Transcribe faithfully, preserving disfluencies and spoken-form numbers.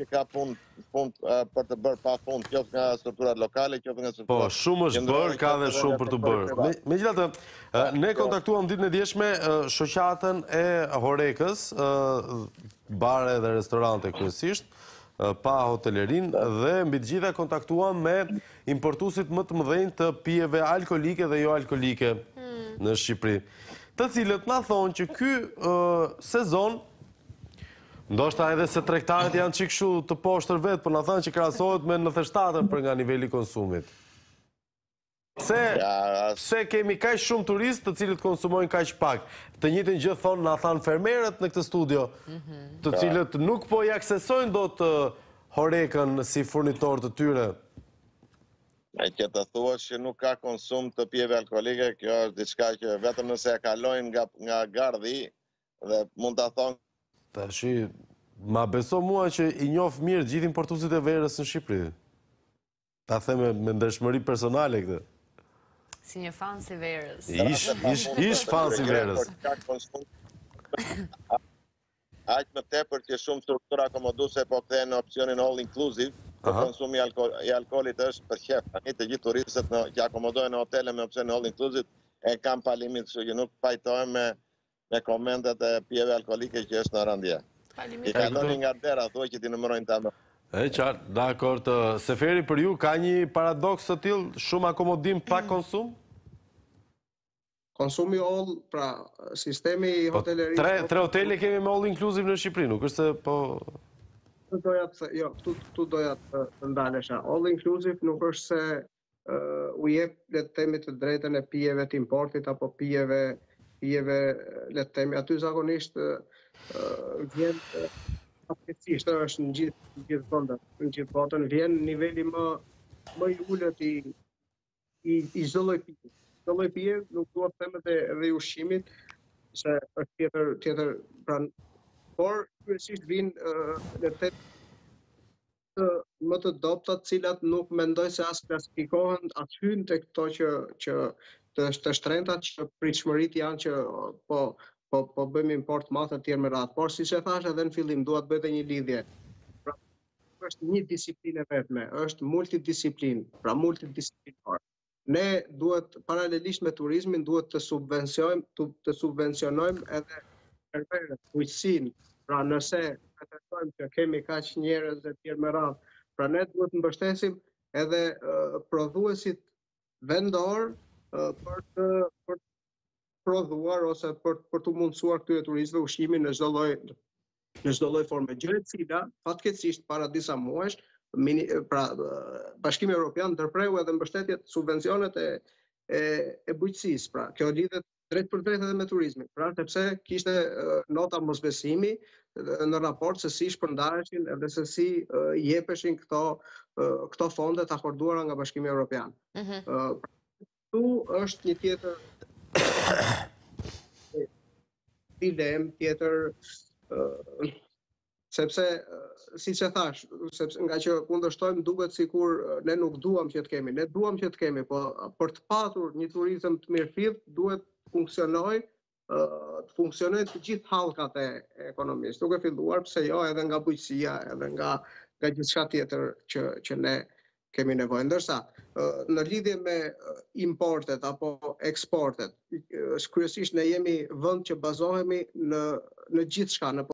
që ka punë pun, uh, për të bërë pa fund, qoftë nga strukturat lokale, qoftë nga strukturat... Po, shumë është bërë, ka dhe shumë për të bërë. Me, me gjithatë, uh, ne kontaktuam ditën e djeshme uh, shoqatën e Horekës, uh, bare dhe restorante kryesisht, uh, pa hotelerin, dhe mbi të gjitha kontaktuam me importuesit më të mëdhenj të pijeve alkolike dhe jo alkolike hmm. në Shqipëri. Të cilët na thonë që ky uh, sezon ndoshta edhe se tregtarët janë çik kështu të poshtër vetë, por na thënë që krahasohet me nëntëdhjetë e shtatën për nga niveli i konsumit. Se se kemi kaq shumë turistë të cilët konsumojnë kaq pak. Të njëjtën gjë thonë na thanë fermerët në këtë studio, të cilët nuk po i aksesojnë dot Horekën si furnitor të tyre. E që të thuash që nuk ka konsum të pijeve alkolike, kjo është diçka që vetëm nëse e kalojnë nga nga gardhi dhe mund ta thonë. Tashi, ma beso mua që i njoh mirë gjithë importuesit e verës në Shqipëri. Ta them me, me ndërshmëri personale këtë. Si një fan si verës. Ish, ish, ish fan si verës. Aq më tepër që shumë struktura akomoduese po kthehen në opsionin all inclusive, për konsumi i, alko i alkoolit është për qef. Tani të gjithë turistët në, që akomodohen në hotele me opsionin all inclusive e kanë pa limit, kështu që nuk pajtohem me me komendet e pijeve alkolike që është në rëndje. I kaloni nga dera, thuaj që ti numërojnë ta më. E qartë, dakord. Seferi, për ju ka një paradoks të tillë, shumë akomodim pa konsum? Konsumi all, pra sistemi i hotelerisë. Tre, tre hotele kemi me all inclusive në Shqipëri, nuk është se po... Doja të, jo, këtu, këtu doja të, të ndalesha. All inclusive nuk është se uh, u jep le të themi të drejtën e pijeve të importit apo pijeve pijeve, le të themi, aty zakonisht uh, vjen fatkeqësisht uh, është në gjithë në gjithë vendet, në gjithë botën vjen niveli më më i ulët i i, i çdo lloji pije. Çdo lloj pije, nuk dua të them edhe edhe i ushqimit, se është tjetër tjetër pra, por kryesisht vijnë uh, le të themi të më të dobta, të cilat nuk mendoj se as klasifikohen, as hyn tek këto që që të, të shtrenjtat që pritshmërit janë që po po po bëjmë import madh të tjerë me radhë. Por siç e thash edhe në fillim, dua të bëj edhe një lidhje. Pra, është një disiplinë vetme, është multidisiplinë, pra multidisiplinar. Ne duhet paralelisht me turizmin duhet të subvencionojmë të, të subvencionojmë edhe fermerët, bujqësinë. Pra nëse pretendojmë që kemi kaq njerëz të tjerë me radhë, pra ne duhet të mbështesim edhe uh, prodhuesit vendor për të për të prodhuar ose për për të mundësuar këtyre turistëve ushqimin në çdo lloj në çdo lloj forme. Gjë e cila fatkeqësisht para disa muajsh mini, pra Bashkimi Evropian ndërpreu edhe mbështetjet subvencionet e e, e bujqësisë. Pra kjo lidhet drejt për drejt edhe me turizmin. Pra sepse kishte uh, nota mosbesimi në raport se si shpërndaheshin edhe se si uh, jepeshin këto uh, këto fonde të akorduara nga Bashkimi Evropian. Mm-hmm. uh, Tu është një tjetër dilem, tjetër uh, sepse, uh, si që thash, sepse nga që kundërshtojmë duket sikur ne nuk duam që të kemi. Ne duam që të kemi, po për të patur një turizëm të mirëfillt duhet funksionoj, uh, të funksionojnë të gjithë hallkat e ekonomisë. Duke filluar pse jo edhe nga bujqësia, edhe nga nga gjithçka tjetër që që ne kemi nevojë. Ndërsa në lidhje me importet apo eksportet, kryesisht ne jemi vend që bazohemi në në gjithçka, në